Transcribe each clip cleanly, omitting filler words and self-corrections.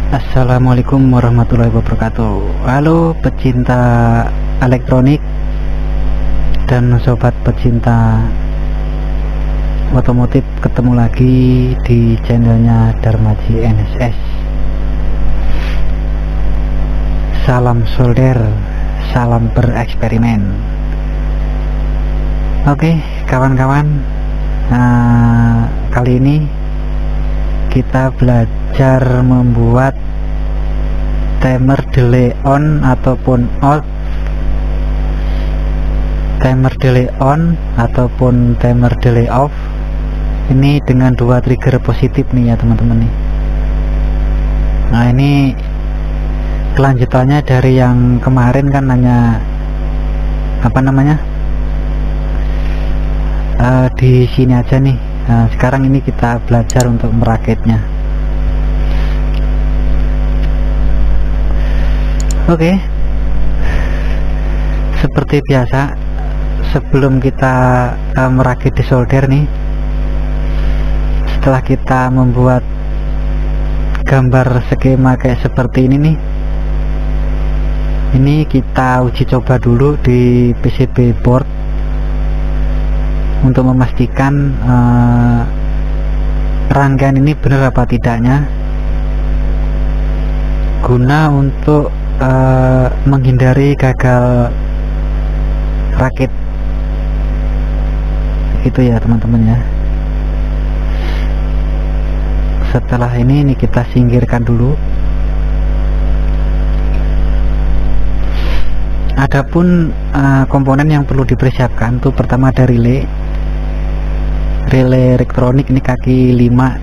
Assalamualaikum warahmatullahi wabarakatuh. Halo pecinta elektronik dan sobat pecinta otomotif, ketemu lagi di channelnya Darmaji NSS. Salam solder, salam bereksperimen. Oke kawan-kawan, kali ini kita belajar membuat timer delay on ataupun off, timer delay on ataupun timer delay off. Ini dengan dua trigger positif nih ya teman-teman nih. Nah, ini kelanjutannya dari yang kemarin kan, hanya di sini aja nih. Nah, sekarang ini kita belajar untuk merakitnya. Oke, seperti biasa, sebelum kita merakit di solder nih, setelah kita membuat gambar skema kayak seperti ini nih, ini kita uji coba dulu di PCB board untuk memastikan rangkaian ini benar apa tidaknya, guna untuk menghindari gagal rakit itu ya teman-teman ya. Setelah ini kita singkirkan dulu. Adapun komponen yang perlu dipersiapkan tuh, pertama ada relay elektronik, ini kaki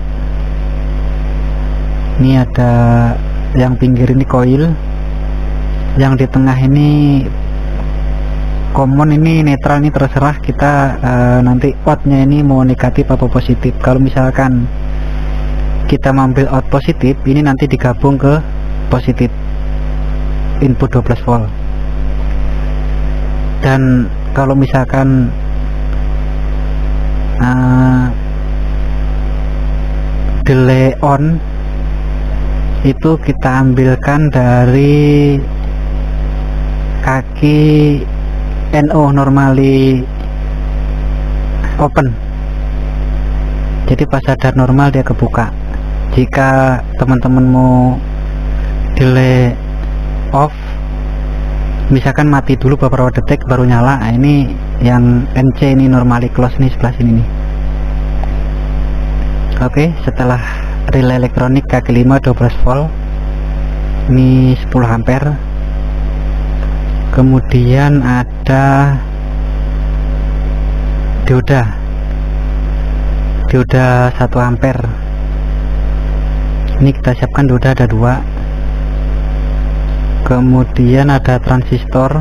5. Ini ada yang pinggir ini coil, yang di tengah ini common, ini netral, ini terserah kita nanti outnya ini mau negatif apa positif. Kalau misalkan kita mengambil out positif, ini nanti digabung ke positif input 12 volt. Dan kalau misalkan delay on itu kita ambilkan dari kaki NO normally open, jadi pas sadar normal dia kebuka. Jika teman-teman mau delay off, misalkan mati dulu beberapa detik baru nyala, nah ini yang NC ini normally close nih, sebelah sini nih. Oke, setelah relay elektronik kaki 5 12 volt, ini 10 ampere. Kemudian ada dioda 1 ampere. Ini kita siapkan dioda ada 2. Kemudian ada transistor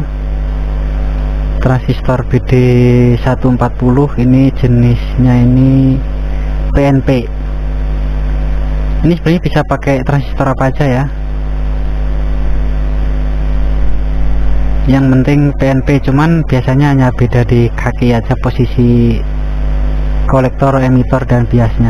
BD140, ini jenisnya ini PNP. Ini sebenarnya bisa pakai transistor apa aja ya, yang penting PNP, cuman biasanya hanya beda di kaki aja posisi kolektor, emitor, dan biasnya.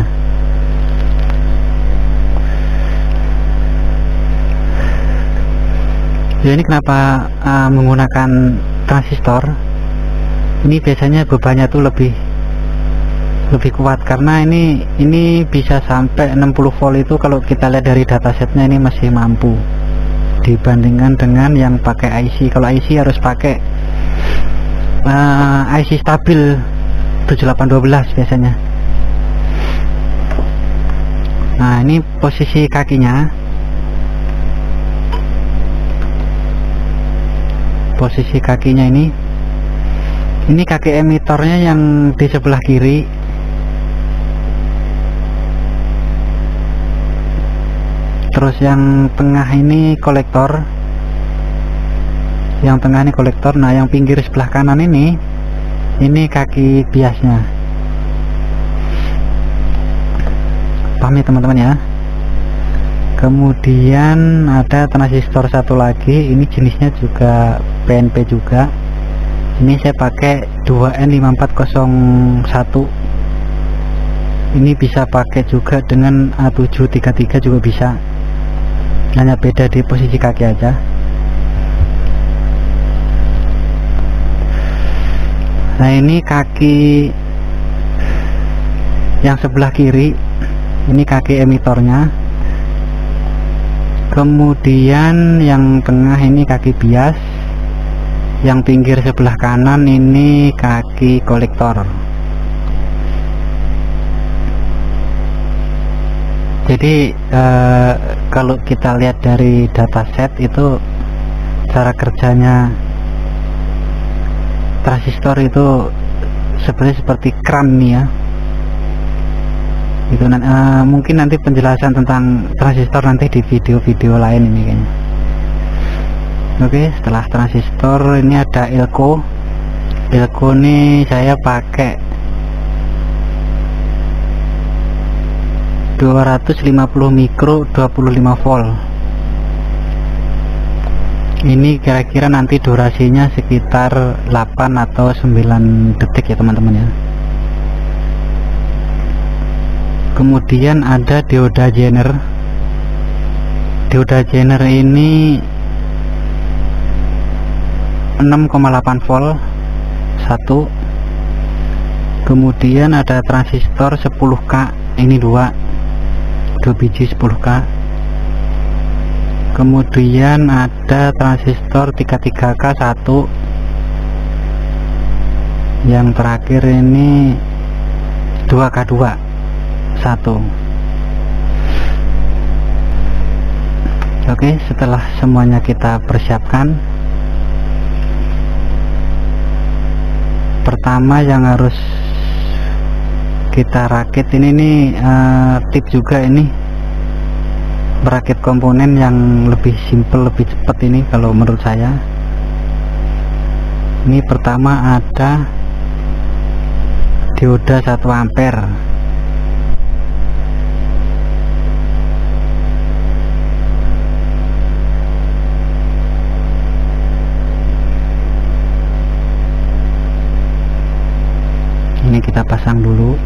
Ya, ini kenapa menggunakan transistor? Ini biasanya bebannya tuh lebih kuat, karena ini bisa sampai 60 volt. Itu kalau kita lihat dari datasetnya ini masih mampu dibandingkan dengan yang pakai IC. Kalau IC harus pakai IC stabil 7812 biasanya. Nah, ini posisi kakinya. Posisi kakinya ini kaki emitornya yang di sebelah kiri. Terus yang tengah ini kolektor, nah yang pinggir sebelah kanan ini kaki biasnya. Paham ya teman-teman ya. Kemudian ada transistor satu lagi, ini jenisnya juga PNP juga. Ini saya pakai 2N5401. Ini bisa pakai juga dengan A733 juga bisa. hanya beda di posisi kaki aja. Nah, ini kaki yang sebelah kiri, ini kaki emitornya. Kemudian yang tengah ini kaki bias, yang pinggir sebelah kanan ini kaki kolektor. Jadi kalau kita lihat dari dataset itu cara kerjanya transistor itu sebenarnya seperti kran nih ya. Itu mungkin nanti penjelasan tentang transistor nanti di video-video lain ini kayaknya. Oke, setelah transistor ini ada elko. Elko ini saya pakai 250 mikro 25 volt. Ini kira-kira nanti durasinya sekitar 8 atau 9 detik ya teman-teman ya. Kemudian ada dioda Zener. Dioda Zener ini 6,8 volt 1. Kemudian ada transistor 10K, ini 2 biji 10K. Kemudian ada transistor 33K 1. Yang terakhir ini 2K2 1. Oke, setelah semuanya kita persiapkan, pertama yang harus kita rakit ini nih, tip juga ini merakit komponen yang lebih simple, lebih cepat ini kalau menurut saya. Ini pertama ada dioda 1 ampere. Ini kita pasang dulu.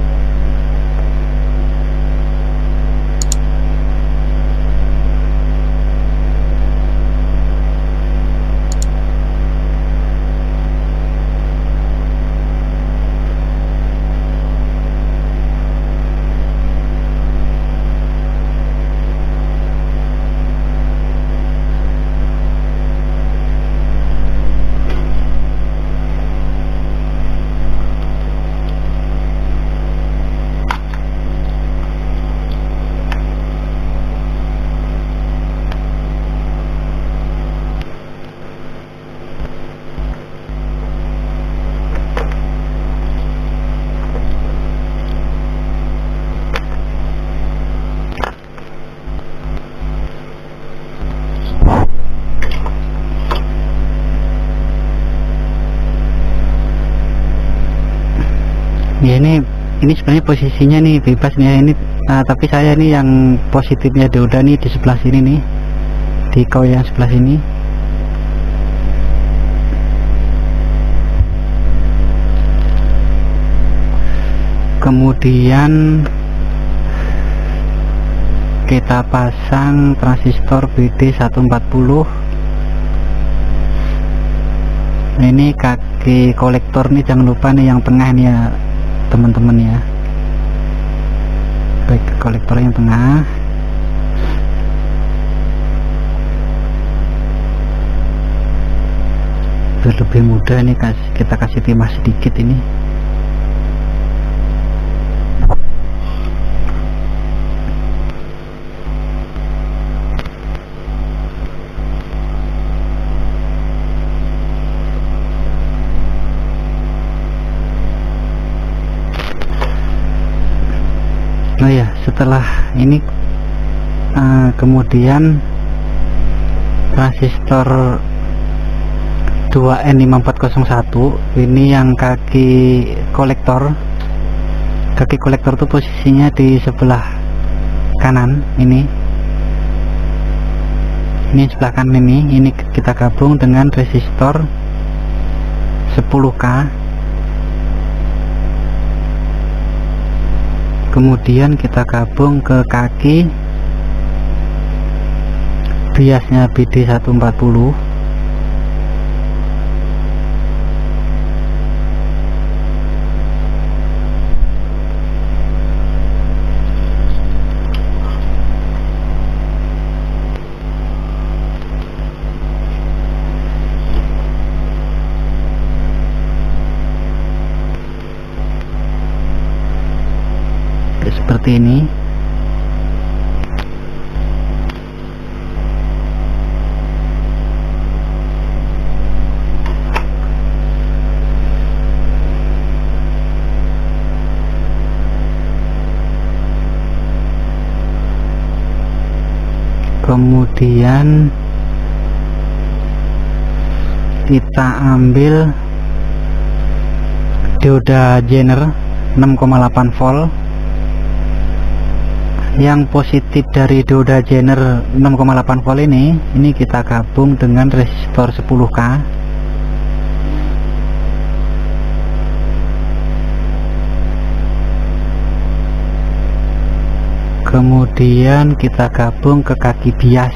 Ya, ini sebenarnya posisinya nih bebas nih ya, ini tapi saya nih yang positifnya dioda nih di sebelah sini nih, di koil yang sebelah sini. Kemudian kita pasang transistor BD 140. Nah, ini kaki kolektor nih, jangan lupa nih yang tengah nih ya teman-teman ya. Baik, kolektor yang tengah. Biar lebih mudah nih, kita kasih timah sedikit ini. Oh ya, setelah ini kemudian transistor 2N5401 ini yang kaki kolektor. Kaki kolektor tuh posisinya di sebelah kanan ini sebelah kanan ini kita gabung dengan resistor 10K. Kemudian kita gabung ke kaki biasnya BD140. Seperti ini. Kemudian kita ambil dioda Zener 6,8 volt. Yang positif dari dioda Zener 6,8 volt ini kita gabung dengan resistor 10K. Kemudian kita gabung ke kaki bias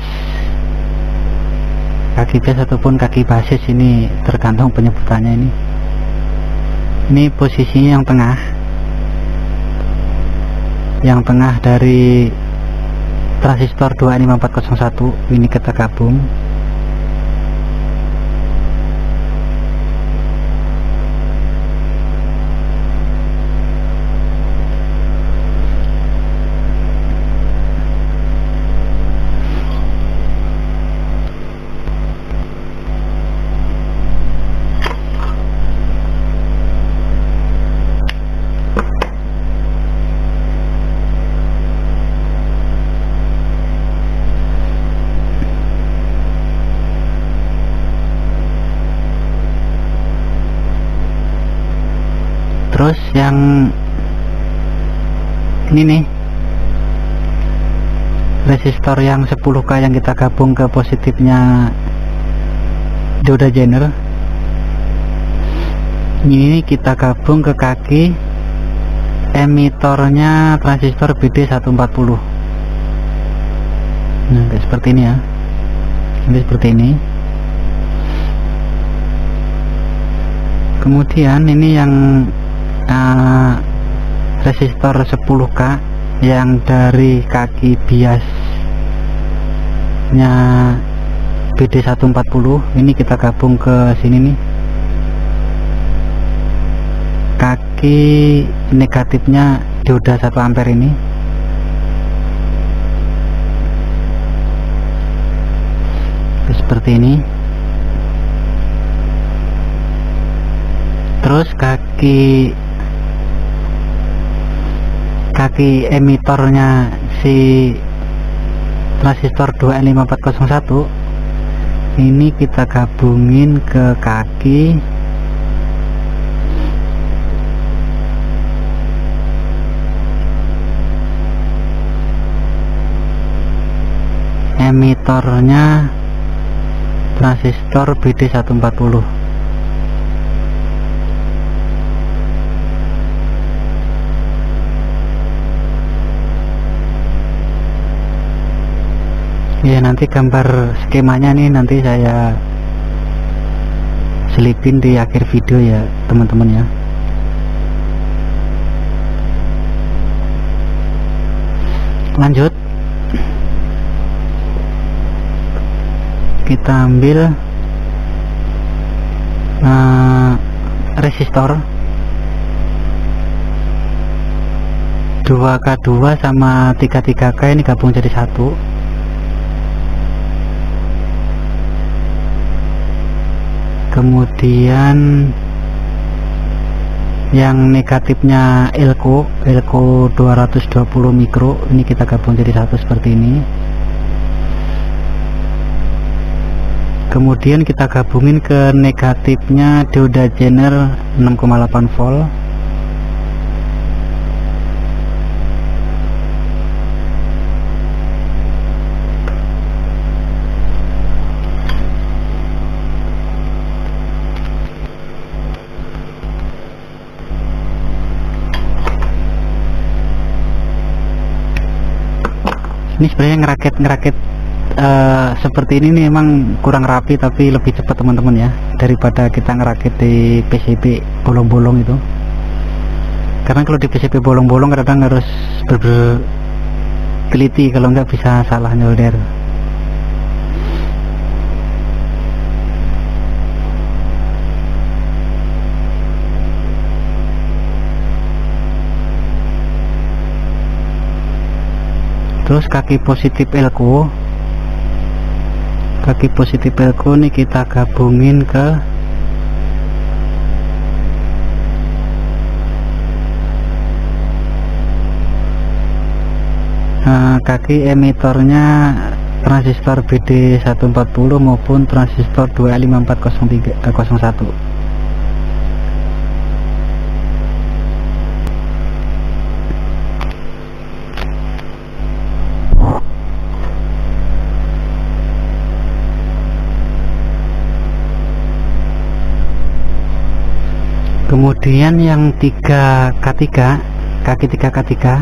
ataupun kaki basis, ini tergantung penyebutannya. Ini posisinya yang tengah dari transistor 2N5401 ini kita gabung. Terus yang ini nih, resistor yang 10K yang kita gabung ke positifnya dioda Zener, ini kita gabung ke kaki emitornya transistor BD140. Nah, kayak seperti ini ya. Ini seperti ini. Kemudian ini yang resistor 10K yang dari kaki biasnya BD140 ini kita gabung ke sini nih, kaki negatifnya dioda 1 ampere ini. Seperti ini. Terus kaki emitornya si transistor 2N5401 ini kita gabungin ke kaki emitornya transistor BD140. Ya, nanti gambar skemanya nih nanti saya selipin di akhir video ya teman-teman ya. Lanjut, kita ambil resistor 2K2 sama 33K ini gabung jadi satu. Kemudian yang negatifnya elko 220 mikro ini kita gabung jadi satu seperti ini. Kemudian kita gabungin ke negatifnya dioda Zener 6,8 volt. Ini sebenarnya ngerakit seperti ini nih emang kurang rapi, tapi lebih cepat teman-teman ya, daripada kita ngerakit di PCB bolong-bolong itu. Karena kalau di PCB bolong-bolong kadang harus teliti, kalau nggak bisa salah nyolder. Terus kaki positif elko nih kita gabungin ke kaki emitornya transistor BD140 maupun transistor 2L5401. Kemudian yang kaki 3K3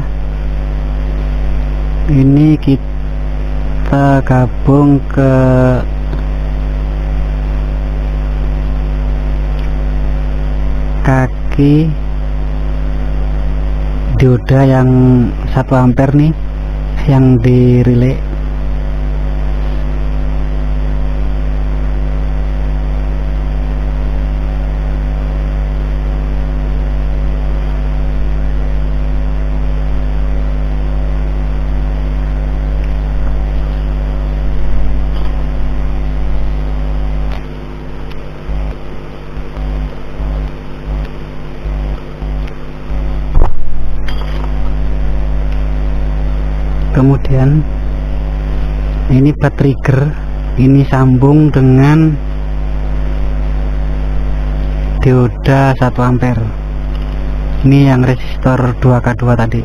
ini kita gabung ke kaki dioda yang 1 ampere nih, yang di relay. Kemudian ini buat trigger, ini sambung dengan dioda 1 ampere. Ini yang resistor 2K2 tadi.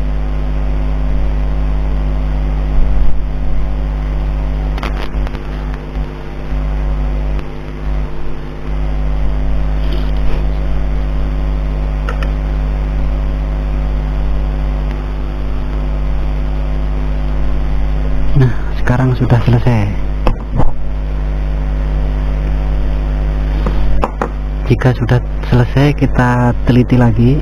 Nah, sekarang sudah selesai. Jika sudah selesai, kita teliti lagi.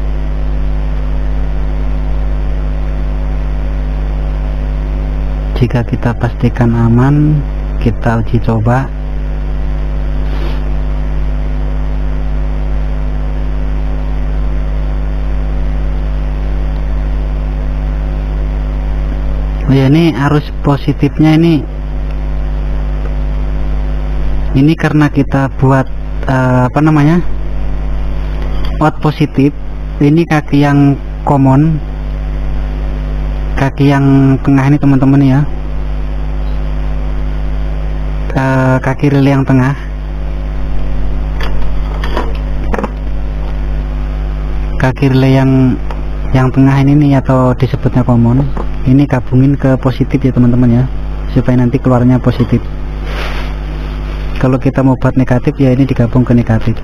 Jika kita pastikan aman, kita uji coba. Oh ya, ini arus positifnya ini karena kita buat out positif. Ini kaki yang common, kaki yang tengah ini teman-teman ya, kaki relay yang tengah. Kaki relay yang tengah ini nih, atau disebutnya common, ini gabungin ke positif ya teman-teman ya, supaya nanti keluarnya positif. Kalau kita mau buat negatif ya ini digabung ke negatif.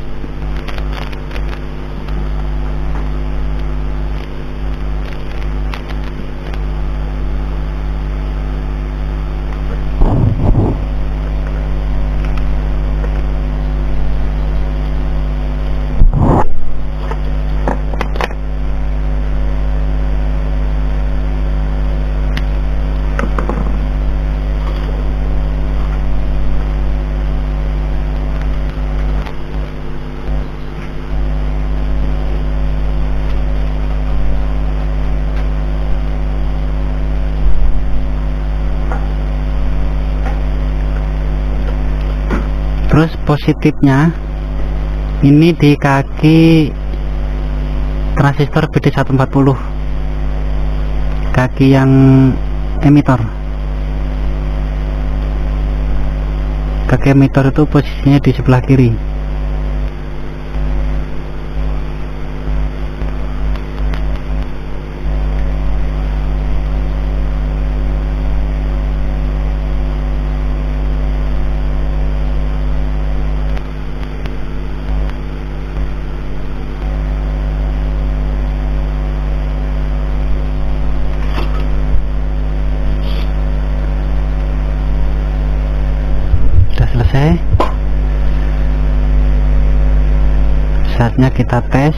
Terus positifnya ini di kaki transistor BD140, kaki yang emitor. Kaki emitor itu posisinya di sebelah kiri. selesai. Saatnya kita tes.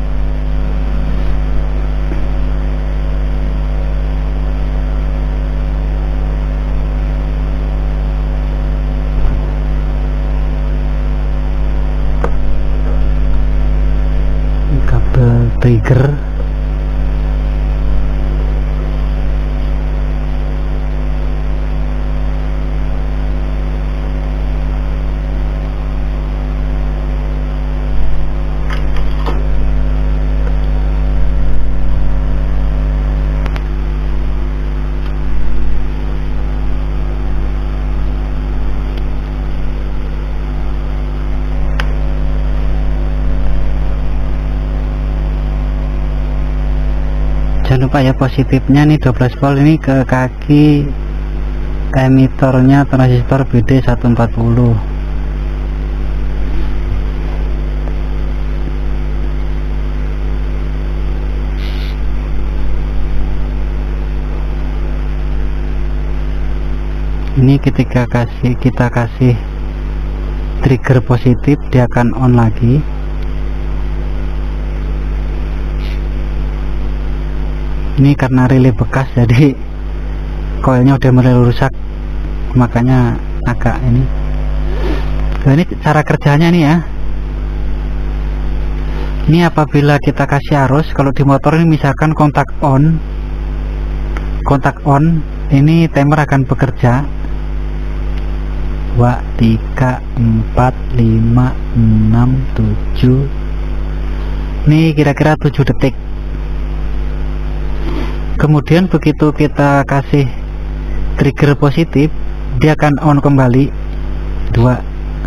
Kabel trigger. Jangan lupa ya, positifnya nih 12 volt ini ke kaki emitornya transistor BD140. Ini ketika kita kasih trigger positif, dia akan on lagi. Ini karena relay bekas, jadi koilnya udah mulai rusak, makanya agak ini. Nah, ini cara kerjanya nih ya. Ini apabila kita kasih arus, kalau di motor ini misalkan kontak on, ini timer akan bekerja 2, 3, 4, 5, 6, 7. Ini kira-kira 7 detik. Kemudian begitu kita kasih trigger positif, dia akan on kembali 2.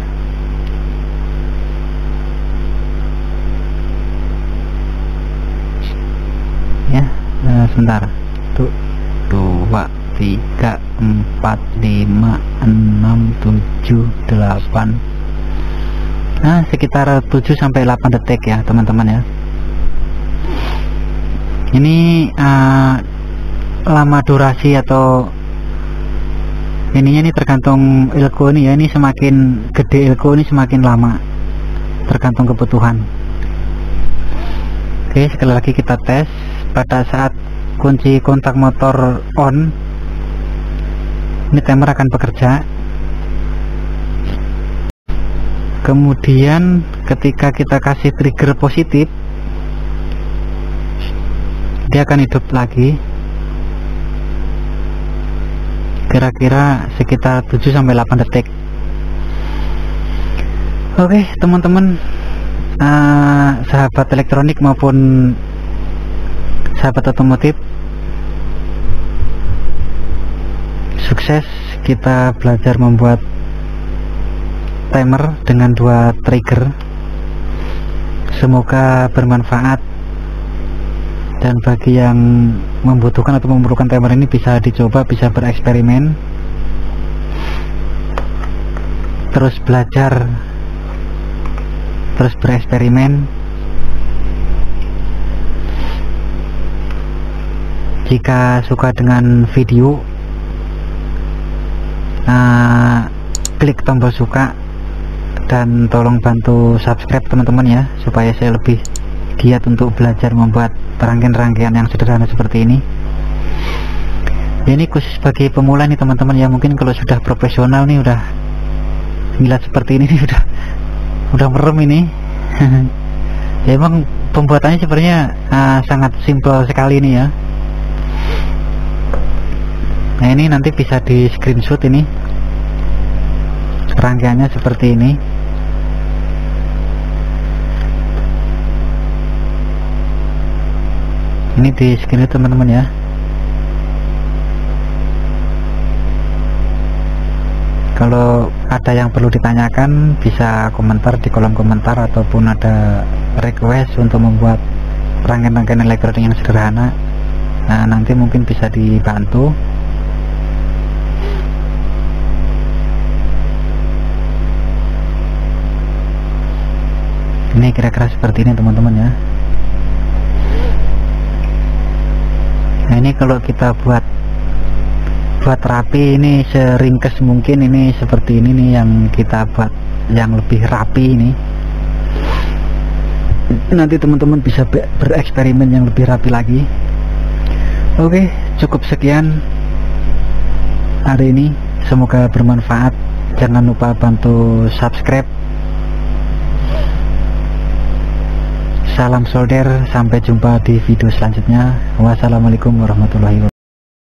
Ya, sebentar. 2, 3, 4, 5, 6, 7, 8. Nah, sekitar 7 sampai 8 detik ya, teman-teman ya. Ini lama durasi atau ininya nih tergantung elko nih ya. Ini semakin gede elko ini semakin lama, tergantung kebutuhan. Oke, sekali lagi kita tes. Pada saat kunci kontak motor on, ini timer akan bekerja. Kemudian ketika kita kasih trigger positif, dia akan hidup lagi, kira-kira sekitar 7 sampai 8 detik. Oke teman-teman, sahabat elektronik maupun sahabat otomotif, sukses kita belajar membuat timer dengan 2 trigger. Semoga bermanfaat, dan bagi yang membutuhkan atau memerlukan timer ini bisa dicoba, bisa bereksperimen, terus belajar, terus bereksperimen. Jika suka dengan video, klik tombol suka dan tolong bantu subscribe teman-teman ya, supaya saya lebih giat untuk belajar membuat rangkaian-rangkaian yang sederhana seperti ini. Ini khusus bagi pemula nih teman-teman ya. Mungkin kalau sudah profesional nih, udah ngilat seperti ini nih, udah merem ini. Ya emang pembuatannya sebenarnya sangat simpel sekali nih ya. Nah ini nanti bisa di screenshot, ini rangkaiannya seperti ini. Ini di screenshot teman-teman ya. Kalau ada yang perlu ditanyakan bisa komentar di kolom komentar, ataupun ada request untuk membuat rangkaian-rangkaian elektronik yang sederhana, nah nanti mungkin bisa dibantu. Ini kira-kira seperti ini teman-teman ya. Nah ini kalau kita buat buat rapi ini seringkes mungkin. Ini seperti ini nih yang kita buat yang lebih rapi ini. Nanti teman-teman bisa bereksperimen yang lebih rapi lagi. Oke, cukup sekian hari ini, semoga bermanfaat. Jangan lupa bantu subscribe. Salam solder, sampai jumpa di video selanjutnya. Wassalamualaikum warahmatullahi wabarakatuh.